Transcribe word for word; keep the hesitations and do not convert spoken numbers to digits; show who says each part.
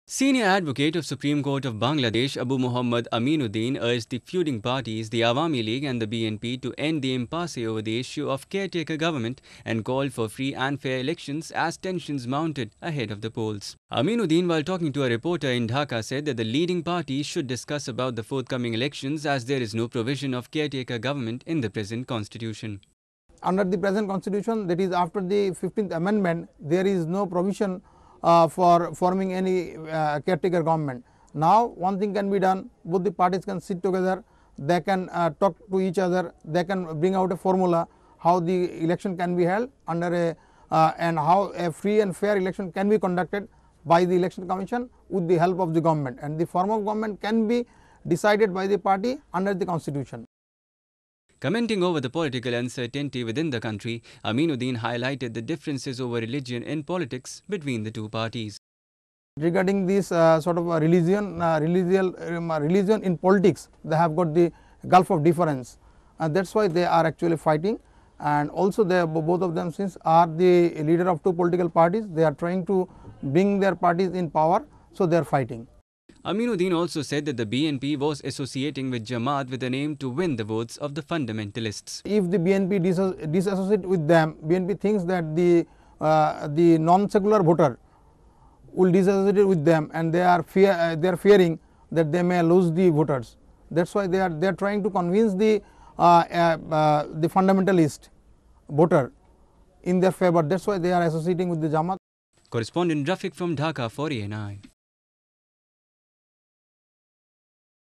Speaker 1: Senior advocate of Supreme Court of Bangladesh Abu Mohammad Aminuddin urged the feuding parties, the Awami League and the B N P to end the impasse over the issue of caretaker government and called for free and fair elections as tensions mounted ahead of the polls. Aminuddin, while talking to a reporter in Dhaka, said that the leading parties should discuss about the forthcoming elections as there is no provision of caretaker government in the present constitution.
Speaker 2: Under the present constitution, that is after the fifteenth amendment, there is no provision Uh, for forming any uh, caretaker government. Now one thing can be done, both the parties can sit together, they can uh, talk to each other, they can bring out a formula how the election can be held under a uh, and how a free and fair election can be conducted by the election commission with the help of the government, and the form of government can be decided by the party under the constitution.
Speaker 1: Commenting over the political uncertainty within the country, Aminuddin highlighted the differences over religion in politics between the two parties.
Speaker 2: Regarding this uh, sort of a religion, uh, religion, um, religion in politics, they have got the gulf of difference, and that is why they are actually fighting. And also they both of them, since are the leader of two political parties, they are trying to bring their parties in power, so they are fighting.
Speaker 1: Aminuddin also said that the B N P was associating with Jamaat with an aim to win the votes of the fundamentalists.
Speaker 2: If the B N P disassociate with them, B N P thinks that the uh, the non-secular voter will disassociate with them, and they are fear uh, they are fearing that they may lose the voters. That's why they are they are trying to convince the uh, uh, uh, the fundamentalist voter in their favor. That's why they are associating with the Jamaat.
Speaker 1: Correspondent Rafiq from Dhaka for A N I.